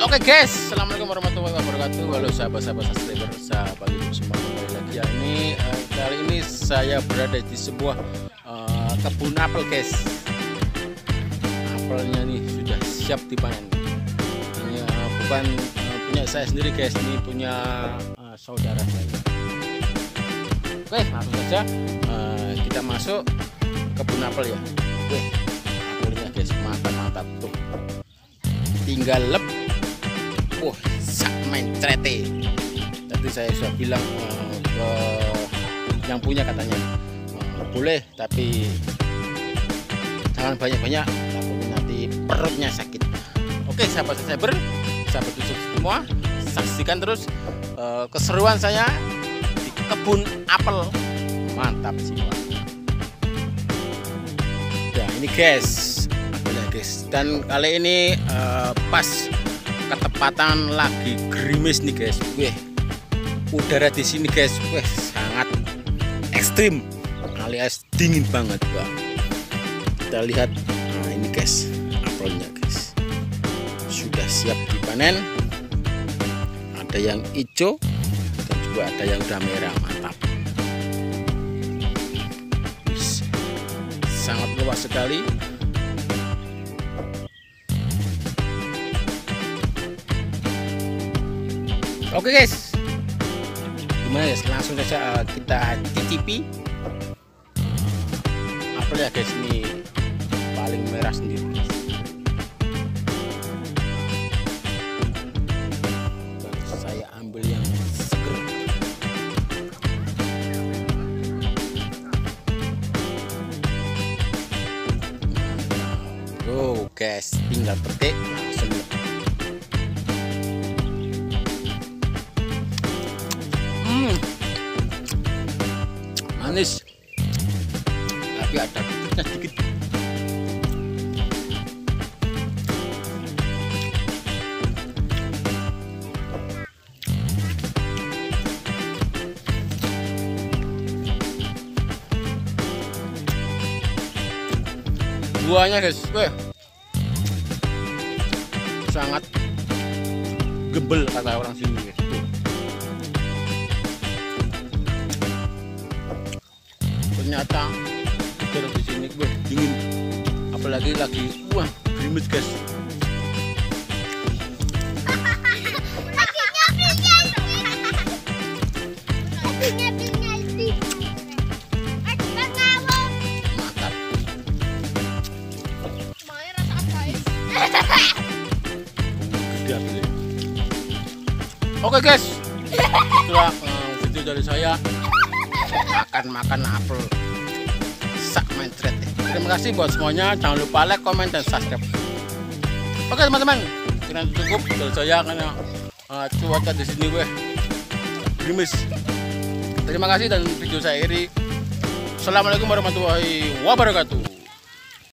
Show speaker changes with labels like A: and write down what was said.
A: Oke guys, assalamualaikum warahmatullahi wabarakatuh. Halo sahabat-sahabat subscriber, sahabat YouTube semua, kembali lagi ya. Kali ini saya berada di sebuah kebun apel guys. Apelnya nih sudah siap dipanen. Ini bukan punya saya sendiri guys, ini punya saudara saya. Oke, langsung saja kita masuk kebun apel ya. Oke, apelnya guys, mantap tuh. Tinggal lep. Sak main trete. Tadi saya sudah bilang ke yang punya, katanya boleh tapi jangan banyak-banyak, takutnya nanti perutnya sakit. Oke sahabat subscriber, sahabat YouTube semua, saksikan terus keseruan saya di kebun apel. Mantap sih Pak. Nah ini guys, apelnya guys, dan kali ini pas ketepatan lagi gerimis nih guys. Udara di sini guys, sangat ekstrim alias dingin banget Pak. Kita lihat, nah ini guys apelnya guys, sudah siap dipanen. Ada yang hijau dan juga ada yang udah merah. Mantap, sangat luas sekali. Oke guys, gimana guys, langsung saja kita cicipi apel ya guys. Ini paling merah sendiri. Dan saya ambil yang seger. Tuh guys, tinggal petik langsung. Manis, tapi ada pedasnya sedikit. Buahnya guys, sangat gebel kata orang sini guys. Ternyata udara di sini dingin, apalagi lagi gerimis guys. Mantap. Oke guys, itulah video dari saya makan apel sak main trade. Terima kasih buat semuanya, jangan lupa like, comment, dan subscribe. Oke teman-teman, kira cukup dari saya karena cuaca di sini gerimis. Terima kasih dan video saya akhiri. Assalamualaikum warahmatullahi wabarakatuh.